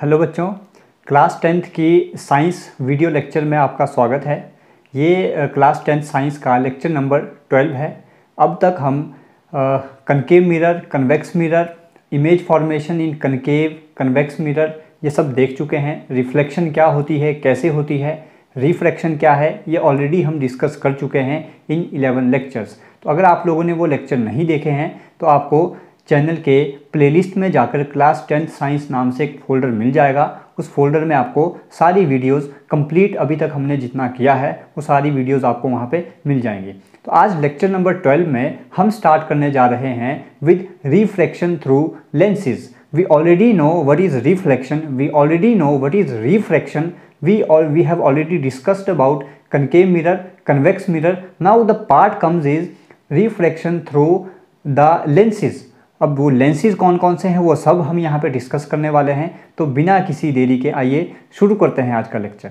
Hello बच्चों, class 10th की science video lecture में आपका स्वागत है। ये क्लास 10th साइंस का लेक्चर नंबर 12 है। अब तक हम concave mirror, convex mirror, image formation in concave convex mirror ये सब देख चुके हैं। रिफ्लेक्शन क्या होती है, कैसे होती है, रिफ्रैक्शन क्या है, ये ऑलरेडी हम डिस्कस कर चुके हैं इन 11 लेक्चर्स। तो अगर आप लोगों ने वो लेक्चर नहीं देखे हैं तो आपको चैनल के प्लेलिस्ट में जाकर क्लास 10th साइंस नाम से एक फ़ोल्डर मिल जाएगा। उस फोल्डर में आपको सारी वीडियोस कंप्लीट अभी तक हमने जितना किया है वो सारी वीडियोस आपको वहाँ पे मिल जाएंगी। तो आज लेक्चर नंबर 12 में हम स्टार्ट करने जा रहे हैं with refraction through lenses. We already know what is reflection, we already know what is refraction, we have already discussed about concave mirror, convex mirror. Now the part comes is refraction through the lenses. अब वो lenses कौन कौन से हैं वो सब हम यहाँ पे डिस्कस करने वाले हैं। तो बिना किसी देरी के आइए शुरू करते हैं आज का लेक्चर।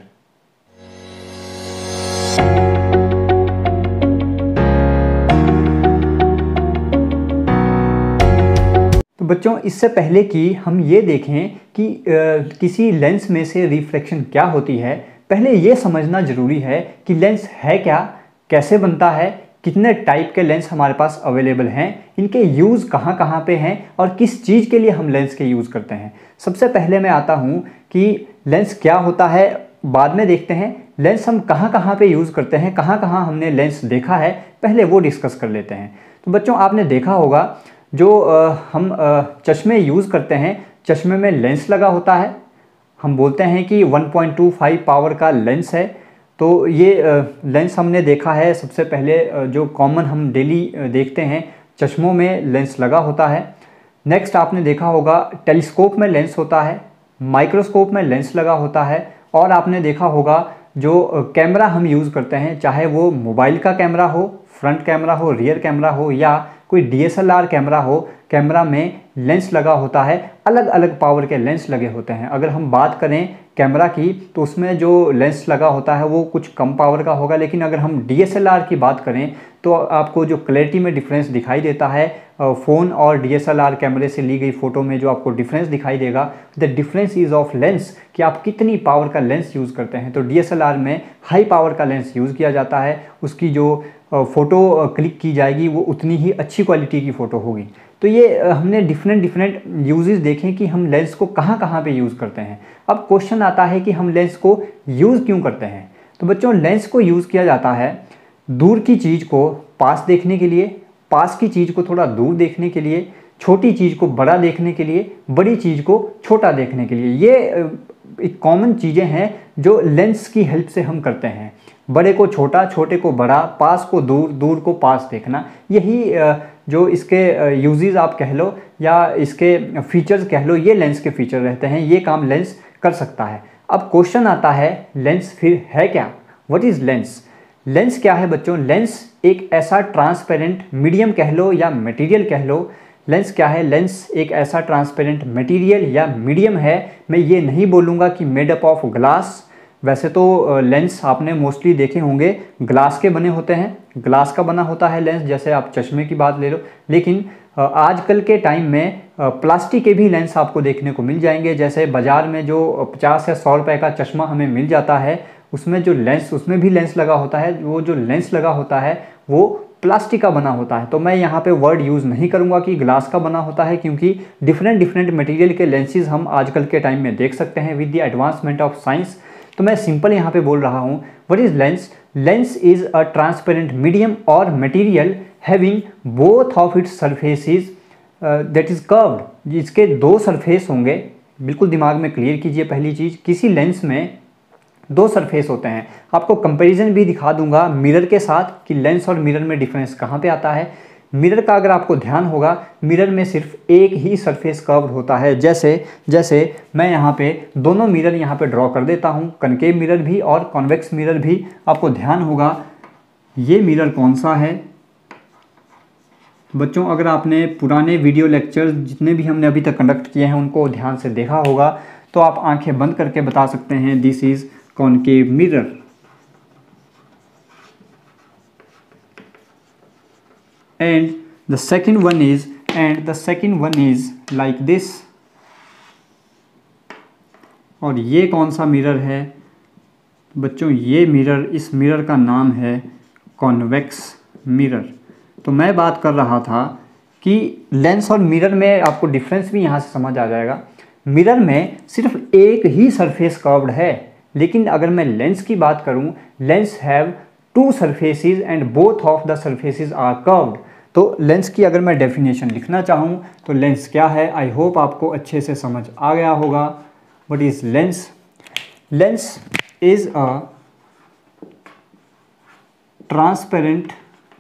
तो बच्चों, इससे पहले कि हम ये देखें कि किसी लेंस में से रिफ्लेक्शन क्या होती है, पहले ये समझना ज़रूरी है कि लेंस है क्या, कैसे बनता है, कितने टाइप के लेंस हमारे पास अवेलेबल हैं, इनके यूज़ कहाँ कहाँ पे हैं और किस चीज़ के लिए हम लेंस के यूज़ करते हैं। सबसे पहले मैं आता हूँ कि लेंस क्या होता है, बाद में देखते हैं लेंस हम कहाँ कहाँ पे यूज़ करते हैं, कहाँ कहाँ हमने लेंस देखा है, पहले वो डिस्कस कर लेते हैं। तो बच्चों, आपने देखा होगा जो हम चश्मे यूज़ करते हैं, चश्मे में लेंस लगा होता है। हम बोलते हैं कि 1.25 पावर का लेंस है। तो ये लेंस हमने देखा है सबसे पहले, जो कॉमन हम डेली देखते हैं, चश्मों में लेंस लगा होता है। नेक्स्ट आपने देखा होगा टेलीस्कोप में लेंस होता है, माइक्रोस्कोप में लेंस लगा होता है। और आपने देखा होगा जो कैमरा हम यूज़ करते हैं, चाहे वो मोबाइल का कैमरा हो, फ्रंट कैमरा हो, रियर कैमरा हो या कोई DSLR कैमरा हो, कैमरा में लेंस लगा होता है। अलग अलग पावर के लेंस लगे होते हैं। अगर हम बात करें कैमरा की तो उसमें जो लेंस लगा होता है वो कुछ कम पावर का होगा, लेकिन अगर हम DSLR की बात करें तो आपको जो क्लैरिटी में डिफरेंस दिखाई देता है फ़ोन और DSLR कैमरे से ली गई फ़ोटो में जो आपको डिफरेंस दिखाई देगा, the difference is of lens, कि आप कितनी पावर का लेंस यूज़ करते हैं। तो DSLR में हाई पावर का लेंस यूज़ किया जाता है, उसकी जो फ़ोटो क्लिक की जाएगी वो उतनी ही अच्छी क्वालिटी की फ़ोटो होगी। तो ये हमने डिफरेंट यूजेस देखें कि हम लेंस को कहाँ कहाँ पे यूज़ करते हैं। अब क्वेश्चन आता है कि हम लेंस को यूज़ क्यों करते हैं। तो बच्चों, लेंस को यूज़ किया जाता है दूर की चीज़ को पास देखने के लिए, पास की चीज़ को थोड़ा दूर देखने के लिए, छोटी चीज़ को बड़ा देखने के लिए, बड़ी चीज़ को छोटा देखने के लिए। ये एक कॉमन चीज़ें हैं जो लेंस की हेल्प से हम करते हैं। बड़े को छोटा, छोटे को बड़ा, पास को दूर, दूर को पास देखना, यही जो इसके यूजेस आप कह लो या इसके फीचर्स कह लो, ये लेंस के फीचर रहते हैं। ये काम लेंस कर सकता है। अब क्वेश्चन आता है लेंस फिर है क्या, व्हाट इज़ लेंस। लेंस क्या है बच्चों? लेंस एक ऐसा ट्रांसपेरेंट मीडियम कह लो या मटेरियल कह लो। लेंस क्या है? लेंस एक ऐसा ट्रांसपेरेंट मटेरियल या मीडियम है। मैं ये नहीं बोलूँगा कि मेड अप ऑफ ग्लास। वैसे तो लेंस आपने मोस्टली देखे होंगे ग्लास के बने होते हैं, ग्लास का बना होता है लेंस, जैसे आप चश्मे की बात ले लो। लेकिन आजकल के टाइम में प्लास्टिक के भी लेंस आपको देखने को मिल जाएंगे। जैसे बाज़ार में जो 50 या 100 रुपये का चश्मा हमें मिल जाता है, उसमें जो लेंस, उसमें भी लेंस लगा होता है। वो जो लेंस लगा होता है वो प्लास्टिक का बना होता है। तो मैं यहाँ पे वर्ड यूज़ नहीं करूँगा कि ग्लास का बना होता है, क्योंकि डिफरेंट मटेरियल के लेंसेज हम आजकल के टाइम में देख सकते हैं with the advancement of science. तो मैं सिंपल यहाँ पे बोल रहा हूँ, what is lens. Lens is a transparent medium और material having both of its surfaces that is curved. इसके दो सरफेस होंगे, बिल्कुल दिमाग में क्लियर कीजिए। पहली चीज़, किसी लेंस में दो सरफेस होते हैं। आपको कंपैरिजन भी दिखा दूंगा मिरर के साथ कि लेंस और मिरर में डिफरेंस कहाँ पे आता है। मिरर का अगर आपको ध्यान होगा, मिरर में सिर्फ एक ही सरफेस कर्व्ड होता है। जैसे मैं यहाँ पे दोनों मिरर यहाँ पे ड्रॉ कर देता हूँ, कनकेव मिरर भी और कॉन्वेक्स मिरर भी। आपको ध्यान होगा ये मिरर कौन सा है। बच्चों, अगर आपने पुराने वीडियो लेक्चर्स जितने भी हमने अभी तक कंडक्ट किए हैं उनको ध्यान से देखा होगा तो आप आंखें बंद करके बता सकते हैं this is concave mirror. And the second one is like this. और ये कौन सा मिरर है बच्चों, ये मिरर, इस मिरर का नाम है कॉन्वेक्स मिरर। तो मैं बात कर रहा था कि लेंस और मिरर में आपको डिफरेंस भी यहाँ से समझ आ जाएगा। मिरर में सिर्फ एक ही सरफेस कर्व्ड है, लेकिन अगर मैं लेंस की बात करूँ, lens have two surfaces and both of the surfaces are curved. तो लेंस की अगर मैं डेफिनेशन लिखना चाहूँ तो लेंस क्या है, आई होप आपको अच्छे से समझ आ गया होगा। What is lens? Lens is a transparent,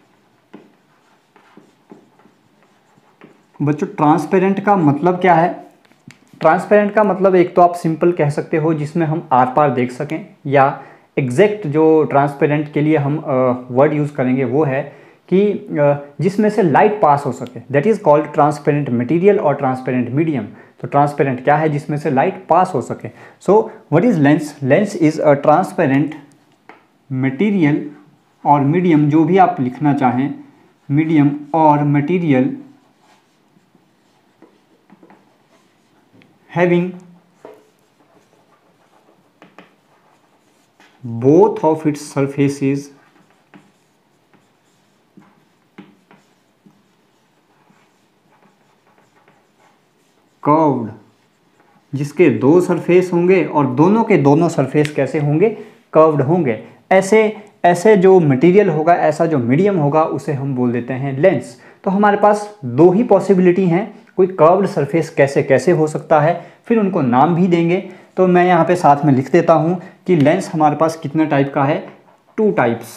बच्चों ट्रांसपेरेंट का मतलब क्या है? ट्रांसपेरेंट का मतलब एक तो आप सिंपल कह सकते हो जिसमें हम आर पार देख सकें, या एग्जैक्ट जो ट्रांसपेरेंट के लिए हम वर्ड यूज़ करेंगे वो है कि जिसमें से लाइट पास हो सके, that is called transparent material और ट्रांसपेरेंट मीडियम। तो ट्रांसपेरेंट क्या है? जिसमें से लाइट पास हो सके। So what is lens? Lens is a transparent material और मीडियम, जो भी आप लिखना चाहें, मीडियम और material having both of its surfaces curved, जिसके दो सरफेस होंगे और दोनों के दोनों सरफेस कैसे होंगे? कर्व्ड होंगे। ऐसे जो मटेरियल होगा, ऐसा जो मीडियम होगा, उसे हम बोल देते हैं लेंस। तो हमारे पास दो ही पॉसिबिलिटी हैं, कोई कर्व्ड सरफेस कैसे कैसे हो सकता है, फिर उनको नाम भी देंगे। तो मैं यहाँ पे साथ में लिख देता हूँ कि लेंस हमारे पास कितने टाइप का है? Two types.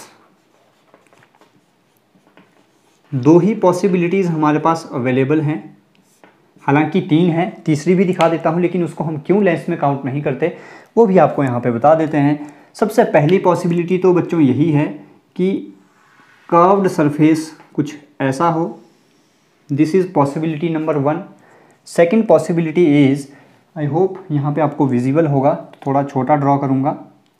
दो ही पॉसिबिलिटीज़ हमारे पास अवेलेबल हैं, हालांकि तीन है, तीसरी भी दिखा देता हूँ, लेकिन उसको हम क्यों लेंस में काउंट नहीं करते वो भी आपको यहाँ पे बता देते हैं। सबसे पहली पॉसिबिलिटी तो बच्चों यही है कि कर्व्ड सरफेस कुछ ऐसा हो, this is possibility number 1। Second possibility is, I hope यहाँ पे आपको विजिबल होगा, तो थोड़ा छोटा ड्रॉ करूँगा।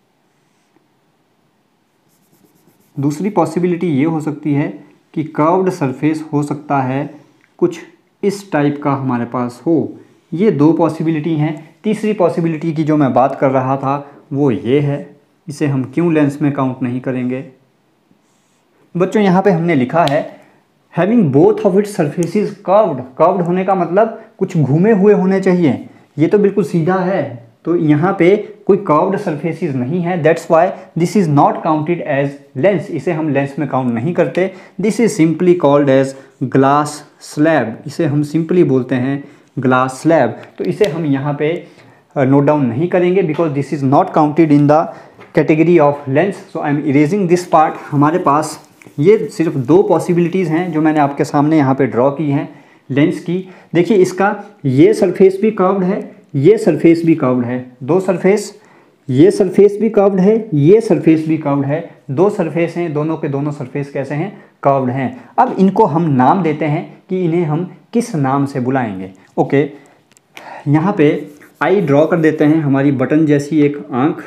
दूसरी पॉसिबिलिटी ये हो सकती है कि कर्व्ड सरफेस हो सकता है कुछ इस टाइप का हमारे पास हो। ये दो पॉसिबिलिटी हैं। तीसरी पॉसिबिलिटी की जो मैं बात कर रहा था वो ये है, इसे हम क्यों लेंस में काउंट नहीं करेंगे? बच्चों यहाँ पे हमने लिखा है having both of its surfaces curved. Curved होने का मतलब कुछ घूमे हुए होने चाहिए, ये तो बिल्कुल सीधा है, तो यहाँ पे कोई कर्व्ड सरफेसेस नहीं है, that's why this is not counted as lens. इसे हम लेंस में काउंट नहीं करते। This is simply called as glass slab, इसे हम सिंपली बोलते हैं ग्लास स्लैब। तो इसे हम यहाँ पे नोट डाउन नहीं करेंगे because this is not counted in the category of lens. So I am erasing this part. हमारे पास ये सिर्फ दो पॉसिबिलिटीज़ हैं जो मैंने आपके सामने यहाँ पे ड्रॉ की हैं लेंस की। देखिए इसका ये सरफेस भी कर्व्ड है, ये सरफेस भी कर्व्ड है, दो सरफेस, ये सरफेस भी कर्व्ड है, ये सरफेस भी कर्व्ड है, दो सरफेस हैं, दोनों के दोनों सरफेस कैसे हैं? कर्व्ड हैं। अब इनको हम नाम देते हैं कि इन्हें हम किस नाम से बुलाएंगे। ओके, यहाँ पे आई ड्रॉ कर देते हैं हमारी बटन जैसी एक आँख।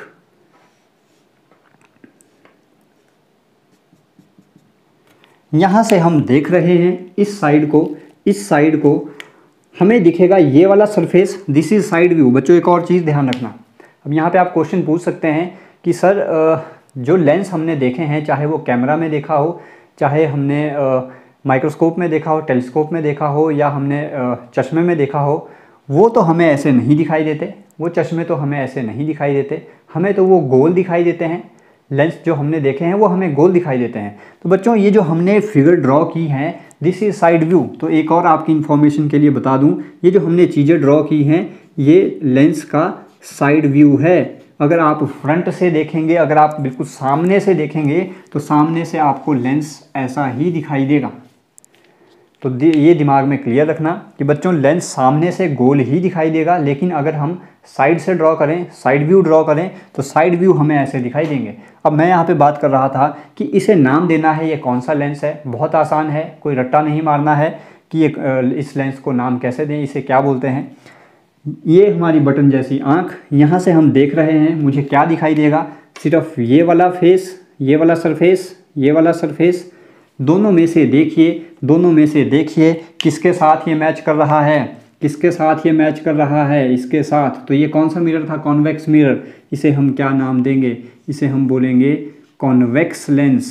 यहाँ से हम देख रहे हैं इस साइड को हमें दिखेगा ये वाला surface, this is side view. बच्चों एक और चीज़ ध्यान रखना, अब यहाँ पे आप क्वेश्चन पूछ सकते हैं कि सर जो लेंस हमने देखे हैं, चाहे वो कैमरा में देखा हो, चाहे हमने माइक्रोस्कोप में देखा हो, टेलीस्कोप में देखा हो, या हमने चश्मे में देखा हो, वो तो हमें ऐसे नहीं दिखाई देते, वो चश्मे तो हमें ऐसे नहीं दिखाई देते, हमें तो वो गोल दिखाई देते हैं। लेंस जो हमने देखे हैं वो हमें गोल दिखाई देते हैं। तो बच्चों ये जो हमने फिगर ड्रॉ की हैं, दिस इज साइड व्यू। तो एक और आपकी इन्फॉर्मेशन के लिए बता दूं, ये जो हमने चीज़ें ड्रॉ की हैं ये लेंस का साइड व्यू है। अगर आप फ्रंट से देखेंगे, अगर आप बिल्कुल सामने से देखेंगे, तो सामने से आपको लेंस ऐसा ही दिखाई देगा। तो ये दिमाग में क्लियर रखना कि बच्चों लेंस सामने से गोल ही दिखाई देगा, लेकिन अगर हम साइड से ड्रॉ करें, साइड व्यू ड्रॉ करें, तो साइड व्यू हमें ऐसे दिखाई देंगे। अब मैं यहाँ पे बात कर रहा था कि इसे नाम देना है, ये कौन सा लेंस है। बहुत आसान है, कोई रट्टा नहीं मारना है कि इस लेंस को नाम कैसे दें, इसे क्या बोलते हैं। ये हमारी बटन जैसी आँख, यहाँ से हम देख रहे हैं, मुझे क्या दिखाई देगा? सिर्फ ये वाला फेस, ये वाला सरफेस, ये वाला सरफेस। दोनों में से देखिए किसके साथ ये मैच कर रहा है? किसके साथ ये मैच कर रहा है, इसके साथ। तो ये कौन सा मिरर था, कॉन्वेक्स मिरर। इसे हम क्या नाम देंगे, इसे हम बोलेंगे कॉन्वेक्स लेंस।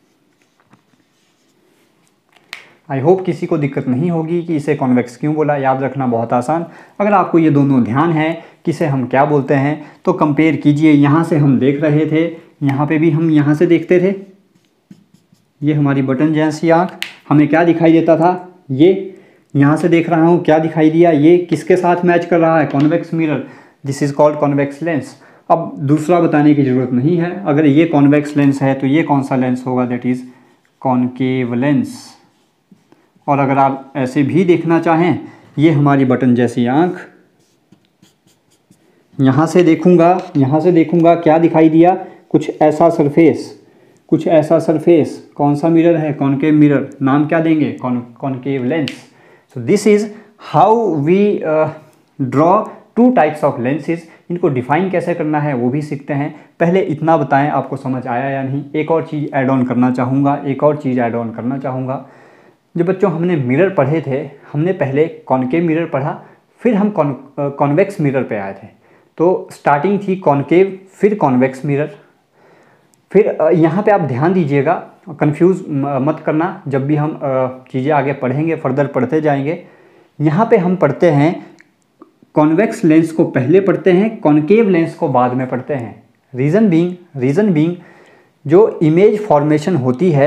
आई होप किसी को दिक्कत नहीं होगी कि इसे कॉन्वेक्स क्यों बोला, याद रखना बहुत आसान। अगर आपको ये दोनों ध्यान है कि इसे हम क्या बोलते हैं तो कंपेयर कीजिए। यहाँ से हम देख रहे थे, यहाँ पे भी हम यहाँ से देखते थे, ये हमारी बटन जैसी आँख, हमें क्या दिखाई देता था, ये यहाँ से देख रहा हूँ, क्या दिखाई दिया, ये किसके साथ मैच कर रहा है, convex mirror. This is called convex lens. अब दूसरा बताने की ज़रूरत नहीं है, अगर ये कॉन्वेक्स लेंस है तो ये कौन सा लेंस होगा, दैट इज़ कॉनकेव लेंस। और अगर आप ऐसे भी देखना चाहें, ये हमारी बटन जैसी आँख, यहाँ से देखूँगा क्या दिखाई दिया, कुछ ऐसा सरफेस, कुछ ऐसा सरफेस। कौन सा मिरर है, कॉनकेव मिरर। नाम क्या देंगे, concave lens. So this is how we draw two types of lenses. इनको डिफाइन कैसे करना है वो भी सीखते हैं। पहले इतना बताएं आपको समझ आया या नहीं। एक और चीज़ ऐड ऑन करना चाहूँगा, जब बच्चों हमने मिरर पढ़े थे, हमने पहले कॉनकेव मिरर पढ़ा, फिर हम कॉन्वेक्स मिरर पे आए थे। तो स्टार्टिंग थी कॉनकेव, फिर कॉन्वेक्स मिरर। फिर यहाँ पे आप ध्यान दीजिएगा, कंफ्यूज मत करना, जब भी हम चीज़ें आगे पढ़ेंगे, फर्दर पढ़ते जाएंगे। यहाँ पे हम पढ़ते हैं कॉन्वेक्स लेंस को पहले पढ़ते हैं, कॉनकेव लेंस को बाद में पढ़ते हैं। रीज़न बीइंग जो इमेज फॉर्मेशन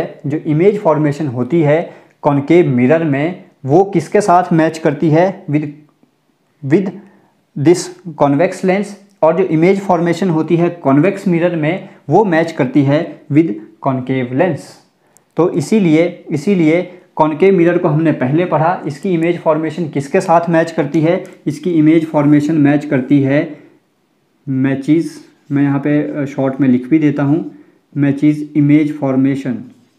होती है कॉनकेव मिरर में, वो किसके साथ मैच करती है, विद दिस कॉन्वेक्स लेंस। और जो इमेज फॉर्मेशन होती है कॉन्वेक्स मिरर में, वो मैच करती है विद कॉनकेव लेंस। तो इसीलिए कॉनकेव मिरर को हमने पहले पढ़ा। इसकी इमेज फॉर्मेशन किसके साथ मैच करती है, इसकी इमेज फॉर्मेशन मैच करती है मैचेस, मैं यहाँ पे शॉर्ट में लिख भी देता हूँ, matches image formation.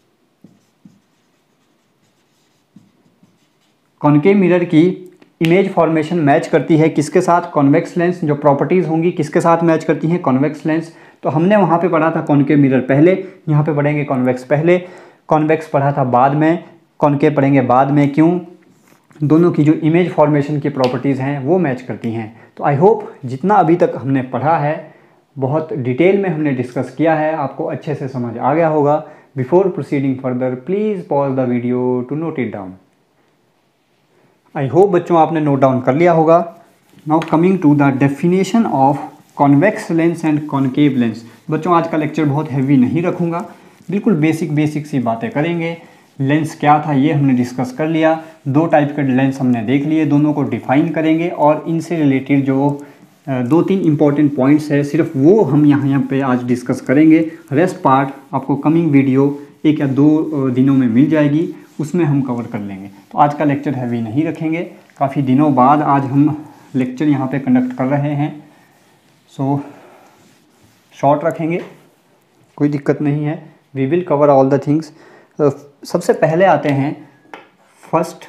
Concave mirror की इमेज फॉर्मेशन मैच करती है किसके साथ, कॉन्वेक्स लेंस। जो प्रॉपर्टीज़ होंगी किसके साथ मैच करती हैं, कॉन्वेक्स लेंस। तो हमने वहाँ पे पढ़ा था कॉनकेव मिरर पहले, यहाँ पे पढ़ेंगे कॉन्वेक्स पहले, कॉन्वेक्स पढ़ा था बाद में, कॉनकेव पढ़ेंगे बाद में। क्यों, दोनों की जो इमेज फॉर्मेशन की प्रॉपर्टीज़ हैं वो मैच करती हैं। तो आई होप जितना अभी तक हमने पढ़ा है, बहुत डिटेल में हमने डिस्कस किया है, आपको अच्छे से समझ आ गया होगा। Before proceeding further please pause the video to note it down. I hope बच्चों आपने नोट डाउन कर लिया होगा। Now coming to the definition of convex lens and concave lens. बच्चों आज का लेक्चर बहुत हैवी नहीं रखूँगा, बिल्कुल बेसिक सी बातें करेंगे। लेंस क्या था ये हमने डिस्कस कर लिया, दो टाइप के लेंस हमने देख लिए, दोनों को डिफाइन करेंगे और इनसे रिलेटेड जो 2-3 इंपॉर्टेंट पॉइंट्स है सिर्फ वो हम यहाँ पे आज डिस्कस करेंगे। रेस्ट पार्ट आपको कमिंग वीडियो 1 या 2 दिनों में मिल जाएगी, उसमें हम कवर कर लेंगे। तो आज का लेक्चर हैवी नहीं रखेंगे, काफ़ी दिनों बाद आज हम लेक्चर यहाँ पे कंडक्ट कर रहे हैं, सो शॉर्ट रखेंगे, कोई दिक्कत नहीं है। We will cover all the things. सबसे पहले आते हैं फर्स्ट,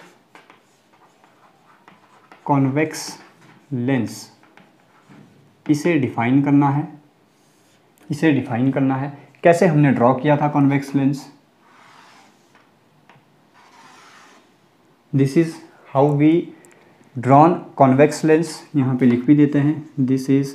कॉन्वेक्स लेंस। इसे डिफाइन करना है। कैसे हमने ड्रॉ किया था convex lens, this is how we drawn convex lens. यहाँ पे लिख भी देते हैं, दिस इज।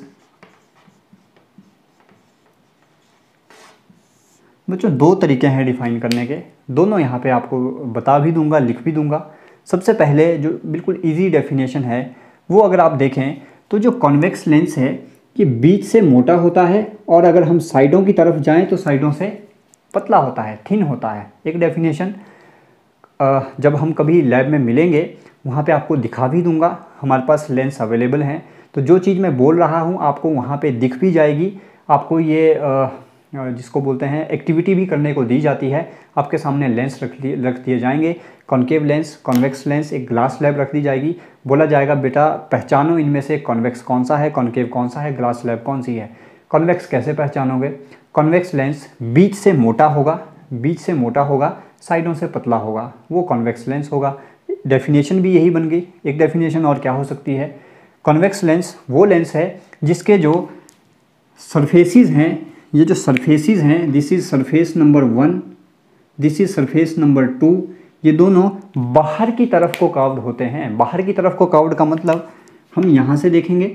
बच्चों 2 तरीके हैं डिफाइन करने के, दोनों यहाँ पे आपको बता भी दूंगा, लिख भी दूंगा। सबसे पहले जो बिल्कुल इजी डेफिनेशन है वो अगर आप देखें तो जो कॉन्वेक्स लेंस है ये बीच से मोटा होता है और अगर हम साइडों की तरफ जाएं तो साइडों से पतला होता है, थिन होता है। एक डेफिनेशन जब हम कभी लैब में मिलेंगे वहाँ पे आपको दिखा भी दूंगा, हमारे पास लेंस अवेलेबल हैं, तो जो चीज़ मैं बोल रहा हूँ आपको वहाँ पे दिख भी जाएगी। आपको ये जिसको बोलते हैं एक्टिविटी भी करने को दी जाती है। आपके सामने लेंस रख दिए जाएंगे, कॉनकेव लेंस, कॉन्वेक्स लेंस, एक ग्लास स्लैब रख दी जाएगी, बोला जाएगा बेटा पहचानो इनमें से कॉन्वेक्स कौन सा है, कॉनकेव कौन सा है, ग्लास स्लैब कौन सी है। कॉन्वेक्स कैसे पहचानोगे, कॉन्वेक्स लेंस बीच से मोटा होगा, साइडों से पतला होगा, वो कॉन्वेक्स लेंस होगा। डेफिनेशन भी यही बन गई। एक डेफिनेशन और क्या हो सकती है, कॉन्वेक्स लेंस वो लेंस है जिसके जो सरफेसेस हैं, this is surface number 1, this is surface number 2, ये दोनों बाहर की तरफ को कर्व्ड होते हैं। बाहर की तरफ को कर्व्ड का मतलब हम यहाँ से देखेंगे,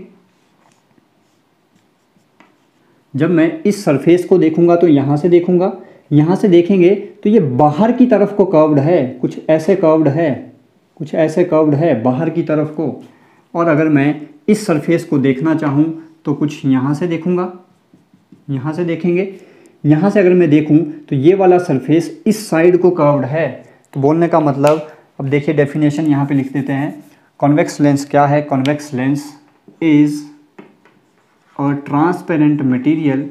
जब मैं इस सरफेस को देखूंगा तो यहाँ से देखूंगा, यहाँ से देखेंगे तो ये बाहर की तरफ को कर्व्ड है, कुछ ऐसे कर्व्ड है, कुछ ऐसे कर्व्ड है बाहर की तरफ को। और अगर मैं इस सरफेस को देखना चाहूँ तो कुछ यहाँ से देखूंगा, यहाँ से देखेंगे, यहाँ से अगर मैं देखूँ तो ये वाला सरफेस इस साइड को कर्व्ड है। तो बोलने का मतलब, अब देखिए डेफिनेशन यहाँ पे लिख देते हैं। कॉन्वेक्स लेंस क्या है? Convex lens is a transparent material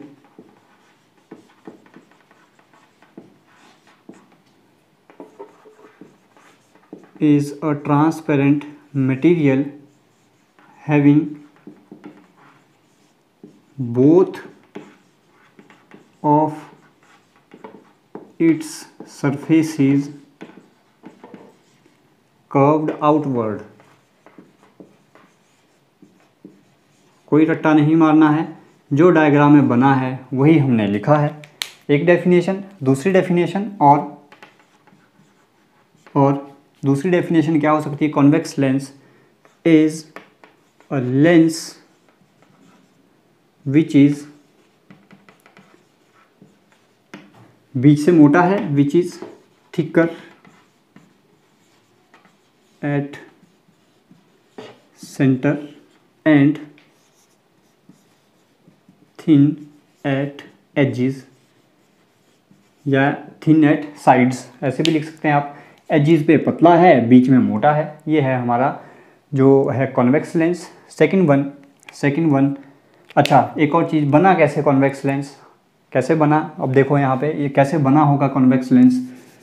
having both of its surfaces curved outward। कोई रट्टा नहीं मारना है, जो डायग्राम में बना है वही हमने लिखा है। एक डेफिनेशन। दूसरी डेफिनेशन और दूसरी डेफिनेशन क्या हो सकती है? Convex lens is a lens which is, बीच से मोटा है, which is thicker at center and thin at edges, या थिन एट साइड्स, ऐसे भी लिख सकते हैं आप। एजेस पे पतला है, बीच में मोटा है। ये है हमारा जो है कॉन्वेक्स लेंस। Second one. अच्छा, एक और चीज़, बना कैसे कॉन्वेक्स लेंस? कैसे बना? अब देखो यहाँ पे ये कैसे बना होगा कॉन्वेक्स लेंस,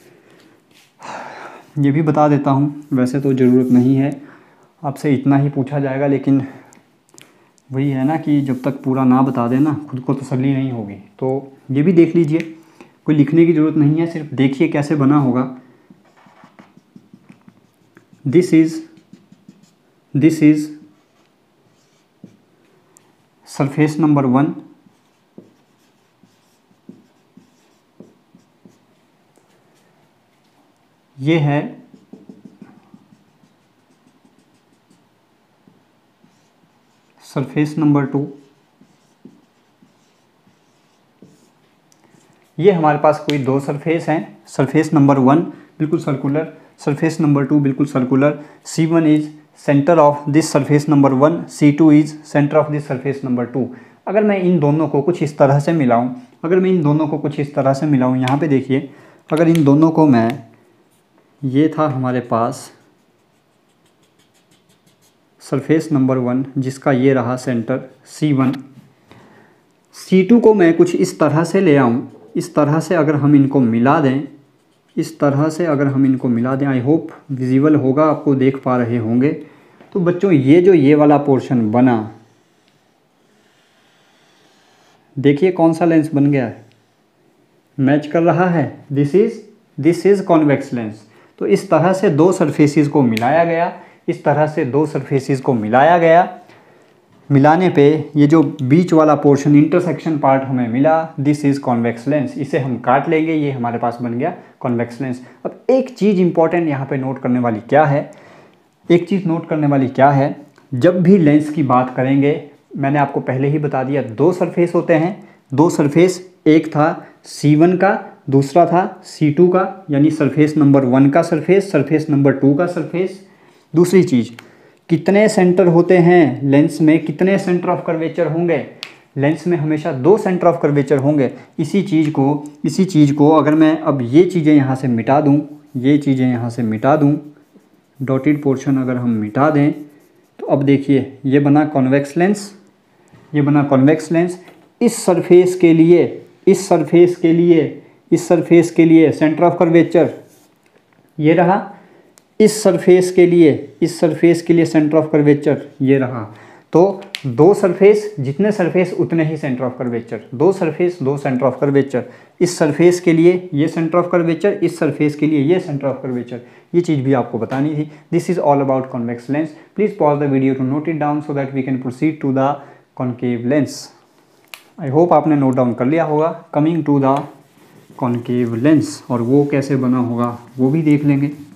ये भी बता देता हूँ। वैसे तो ज़रूरत नहीं है, आपसे इतना ही पूछा जाएगा, लेकिन वही है ना कि जब तक पूरा ना बता देना खुद को तसल्ली नहीं होगी। तो ये भी देख लीजिए, कोई लिखने की ज़रूरत नहीं है, सिर्फ देखिए कैसे बना होगा। दिस इज सरफेस नंबर 1, ये है सरफेस नंबर 2, ये हमारे पास कोई दो सरफेस हैं। सरफेस नंबर 1 बिल्कुल सर्कुलर, सरफेस नंबर 2 बिल्कुल circular. C1 is center of this surface number 1, C2 is center of this surface number 2। अगर मैं इन दोनों को कुछ इस तरह से मिलाऊं, यहाँ पे देखिए, अगर इन दोनों को मैं, ये था हमारे पास सरफेस नंबर 1 जिसका ये रहा सेंटर C1, C2 को मैं कुछ इस तरह से ले आऊँ, इस तरह से अगर हम इनको मिला दें, आई होप विजिबल होगा, आपको देख पा रहे होंगे। तो बच्चों ये वाला पोर्शन बना, देखिए कौन सा लेंस बन गया है, मैच कर रहा है। This is convex lens. तो इस तरह से दो सरफेसेस को मिलाया गया, मिलाने पे ये जो बीच वाला पोर्शन, इंटरसेक्शन पार्ट हमें मिला, दिस इज़ कॉन्वेक्स लेंस। इसे हम काट लेंगे, ये हमारे पास बन गया कॉन्वेक्स लेंस। अब एक चीज़ इंपॉर्टेंट यहाँ पे नोट करने वाली क्या है, जब भी लेंस की बात करेंगे, मैंने आपको पहले ही बता दिया, दो सरफेस होते हैं। दो सरफेस, एक था C1 का, दूसरा था C2 का, यानी सरफेस नंबर 1 का सरफेस नंबर 2 का सरफेस। दूसरी चीज़, कितने सेंटर होते हैं लेंस में, कितने सेंटर ऑफ कर्वेचर होंगे? लेंस में हमेशा दो सेंटर ऑफ कर्वेचर होंगे। इसी चीज़ को अगर मैं अब ये चीज़ें यहाँ से मिटा दूँ, डॉटेड पोर्शन अगर हम मिटा दें, तो अब देखिए ये बना कॉन्वेक्स लेंस। इस सरफेस के लिए सेंटर ऑफ कर्वेचर ये रहा, इस सरफेस के लिए सेंटर ऑफ कर्वेचर ये रहा। तो दो सरफेस, जितने सरफेस उतने ही सेंटर ऑफ कर्वेचर, दो सरफेस दो सेंटर ऑफ कर्वेचर। इस सरफेस के लिए ये सेंटर ऑफ कर्वेचर, इस सरफेस के लिए ये सेंटर ऑफ कर्वेचर। ये चीज़ भी आपको बतानी थी। This is all about convex lens. Please pause the video to note it down so that we can proceed to the concave lens. I hope आपने नोट डाउन कर लिया होगा। Coming to the concave lens, और वो कैसे बना होगा वो भी देख लेंगे।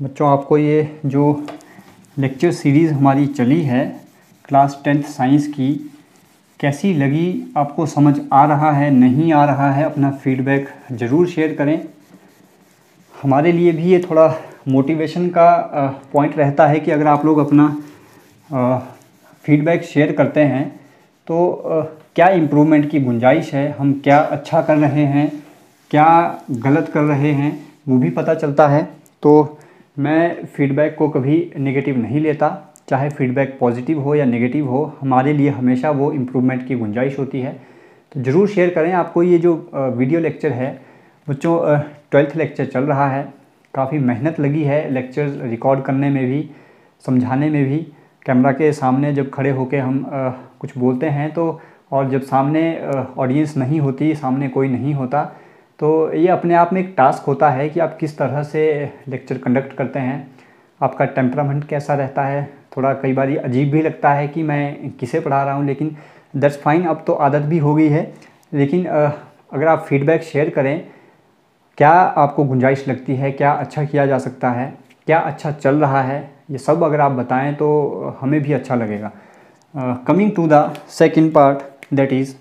बच्चों आपको ये जो लेक्चर सीरीज़ हमारी चली है क्लास 10th साइंस की कैसी लगी, आपको समझ आ रहा है नहीं आ रहा है, अपना फीडबैक ज़रूर शेयर करें। हमारे लिए भी ये थोड़ा मोटिवेशन का पॉइंट रहता है कि अगर आप लोग अपना फीडबैक शेयर करते हैं तो क्या इम्प्रूवमेंट की गुंजाइश है, हम क्या अच्छा कर रहे हैं, क्या गलत कर रहे हैं, वो भी पता चलता है। तो मैं फीडबैक को कभी नेगेटिव नहीं लेता, चाहे फीडबैक पॉजिटिव हो या नेगेटिव हो, हमारे लिए हमेशा वो इम्प्रूवमेंट की गुंजाइश होती है। तो ज़रूर शेयर करें। आपको ये जो वीडियो लेक्चर है बच्चों 12th लेक्चर चल रहा है, काफ़ी मेहनत लगी है लेक्चर रिकॉर्ड करने में भी, समझाने में भी। कैमरा के सामने जब खड़े होकर हम कुछ बोलते हैं तो, और जब सामने ऑडियंस नहीं होती, सामने कोई नहीं होता, तो ये अपने आप में एक टास्क होता है कि आप किस तरह से लेक्चर कंडक्ट करते हैं, आपका टेम्परामेंट कैसा रहता है। थोड़ा कई बार अजीब भी लगता है कि मैं किसे पढ़ा रहा हूँ, लेकिन दैट्स फाइन, अब तो आदत भी हो गई है। लेकिन अगर आप फीडबैक शेयर करें, क्या आपको गुंजाइश लगती है, क्या अच्छा किया जा सकता है, क्या अच्छा चल रहा है, ये सब अगर आप बताएं तो हमें भी अच्छा लगेगा। Coming to the second part, that is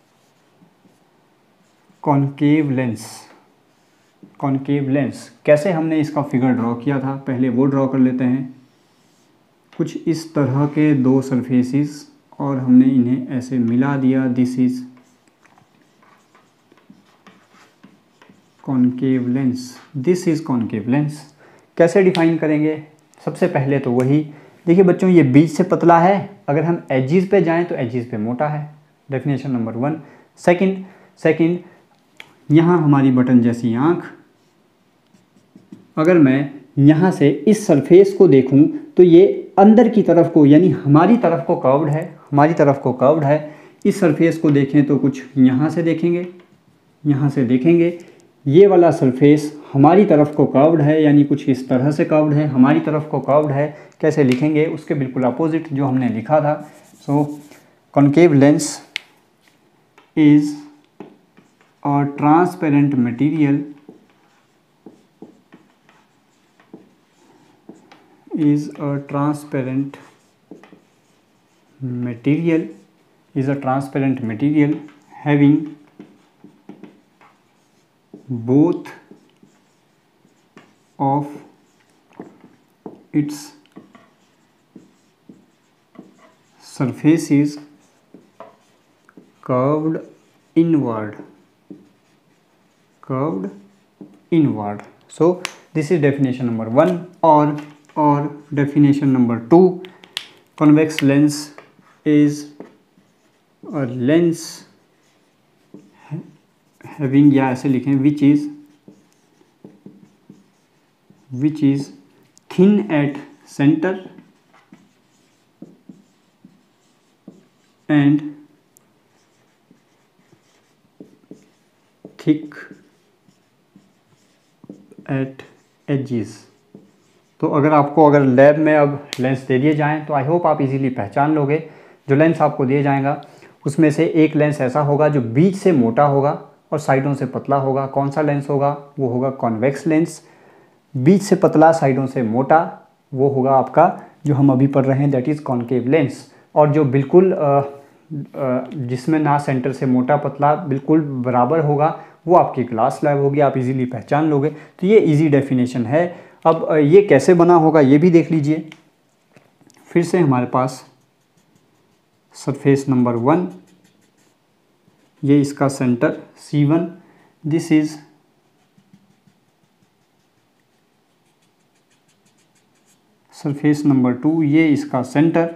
concave lens. Concave lens कैसे हमने इसका फिगर ड्रॉ किया था, पहले वो ड्रॉ कर लेते हैं। कुछ इस तरह के दो सरफेसेस और हमने इन्हें ऐसे मिला दिया। This is concave lens, this is concave lens. कैसे डिफाइन करेंगे? सबसे पहले तो वही देखिए बच्चों, ये बीच से पतला है, अगर हम एजिस पे जाएं तो एजिस पे मोटा है, डेफिनेशन नंबर 1। सेकंड यहाँ हमारी बटन जैसी आँख, अगर मैं यहाँ से इस सरफेस को देखूँ तो ये अंदर की तरफ को, यानी हमारी तरफ को कर्व्ड है, हमारी तरफ को कर्व्ड है। इस सरफेस को देखें तो कुछ यहाँ से देखेंगे, यहाँ से देखेंगे। ये वाला सरफेस हमारी तरफ को कर्व्ड है, यानी कुछ इस तरह से कर्व्ड है, हमारी तरफ को कर्व्ड है। कैसे लिखेंगे? उसके बिल्कुल अपोजिट जो हमने लिखा था। So concave lens is a transparent material, is a transparent material having both of its surfaces curved inward. So this is definition number 1. और definition number 2, convex lens is a lens having, या ऐसे लिखें, which is thin at center and thick at edges। तो अगर lab में अब lens दे दिए जाएं तो आई होप आप इजीली पहचान लोगे। जो लेंस आपको दिया जाएगा उसमें से एक लेंस ऐसा होगा जो बीच से मोटा होगा और साइडों से पतला होगा। कौन सा लेंस होगा? वो होगा कॉन्वेक्स लेंस। बीच से पतला, साइडों से मोटा, वो होगा आपका जो हम अभी पढ़ रहे हैं, दैट इज़ कॉनकेव लेंस। और जो बिल्कुल जिसमें ना सेंटर से मोटा पतला बिल्कुल बराबर होगा, वो आपकी ग्लास स्लैब होगी, आप इजीली पहचान लोगे। तो ये इजी डेफिनेशन है। अब ये कैसे बना होगा ये भी देख लीजिए। फिर से हमारे पास सरफेस नंबर 1, ये इसका center C1, this is surface number 2, ये इसका सेंटर।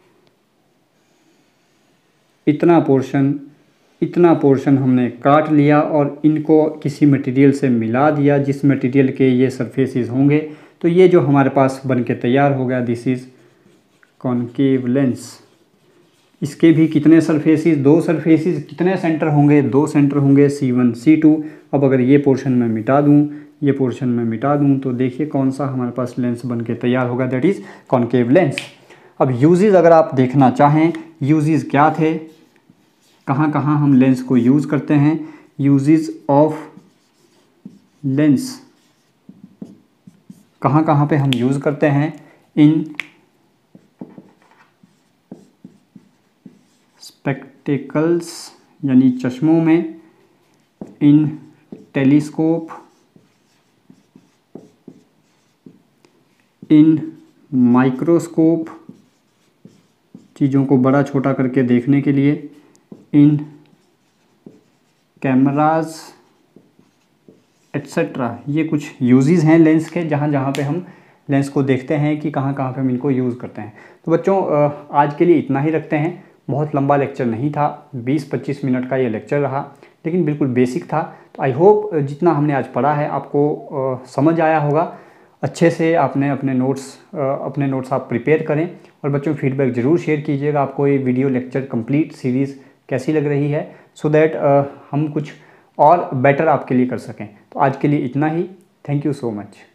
इतना पोर्शन हमने काट लिया और इनको किसी मटेरियल से मिला दिया, जिस मटेरियल के ये सरफेसेस होंगे। तो ये जो हमारे पास बन के तैयार हो गया, दिस इज़ कॉनकेव लेंस। इसके भी कितने सरफेसेस? 2 सरफेसेस। कितने सेंटर होंगे? 2 सेंटर होंगे, C1 C2। अब अगर ये पोर्शन मैं मिटा दूँ, ये पोर्शन मैं मिटा दूँ, तो देखिए कौन सा हमारे पास लेंस बन के तैयार होगा, दैट इज़ कॉनकेव लेंस। अब यूजेस अगर आप देखना चाहें, यूजेस क्या थे, कहाँ कहाँ हम लेंस को यूज़ करते हैं। यूजेस ऑफ लेंस कहाँ कहाँ पे हम यूज़ करते हैं इन स्पेक्टेकल्स यानी चश्मों में, इन टेलीस्कोप, इन माइक्रोस्कोप चीज़ों को बड़ा छोटा करके देखने के लिए, इन कैमराज एट्सेट्रा। ये कुछ यूजेस हैं लेंस के, जहाँ जहाँ पे हम लेंस को देखते हैं कि कहाँ कहाँ पे हम इनको यूज़ करते हैं। तो बच्चों आज के लिए इतना ही रखते हैं। बहुत लंबा लेक्चर नहीं था, 20-25 मिनट का ये लेक्चर रहा, लेकिन बिल्कुल बेसिक था। तो आई होप जितना हमने आज पढ़ा है आपको समझ आया होगा। अच्छे से आपने अपने नोट्स आप प्रिपेयर करें, और बच्चों फीडबैक ज़रूर शेयर कीजिएगा आपको ये वीडियो लेक्चर कंप्लीट सीरीज़ कैसी लग रही है, सो दैट हम कुछ और बेटर आपके लिए कर सकें। तो आज के लिए इतना ही। Thank you so much.